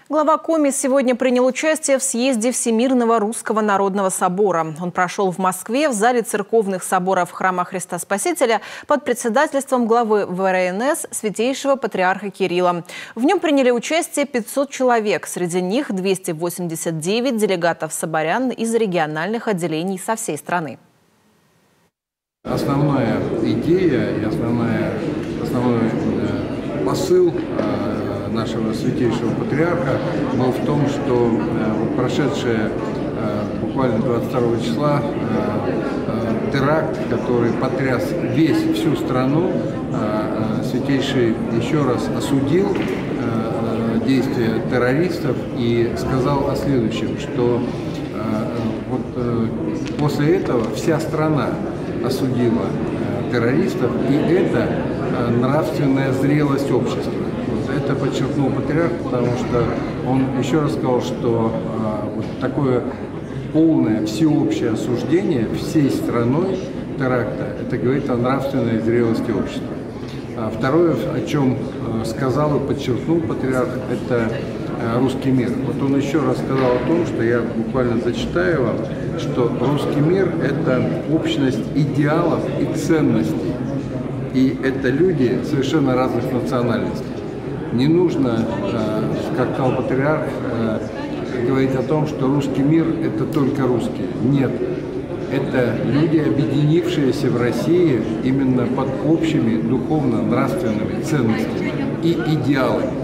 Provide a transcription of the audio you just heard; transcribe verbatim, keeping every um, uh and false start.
Глава Коми сегодня принял участие в съезде Всемирного Русского Народного Собора. Он прошел в Москве в зале церковных соборов Храма Христа Спасителя под председательством главы вэ эр эн эс Святейшего Патриарха Кирилла. В нем приняли участие пятьсот человек, среди них двести восемьдесят девять делегатов соборян из региональных отделений со всей страны. Основная идея и основная, основной посыл нашего святейшего патриарха был в том, что прошедшее буквально двадцать второго числа теракт, который потряс весь всю страну, святейший еще раз осудил действия террористов и сказал о следующем, что вот после этого вся страна осудила террористов, и это нравственная зрелость общества. Вот это подчеркнул патриарх, потому что он еще раз сказал, что вот такое полное всеобщее осуждение всей страной теракта, это говорит о нравственной зрелости общества. А второе, о чем сказал и подчеркнул патриарх, это русский мир. Вот он еще раз сказал о том, что я буквально зачитаю вам, что русский мир – это общность идеалов и ценностей. И это люди совершенно разных национальностей. Не нужно, как сказал патриарх, говорить о том, что русский мир – это только русские. Нет. Это люди, объединившиеся в России именно под общими духовно-нравственными ценностями и идеалами.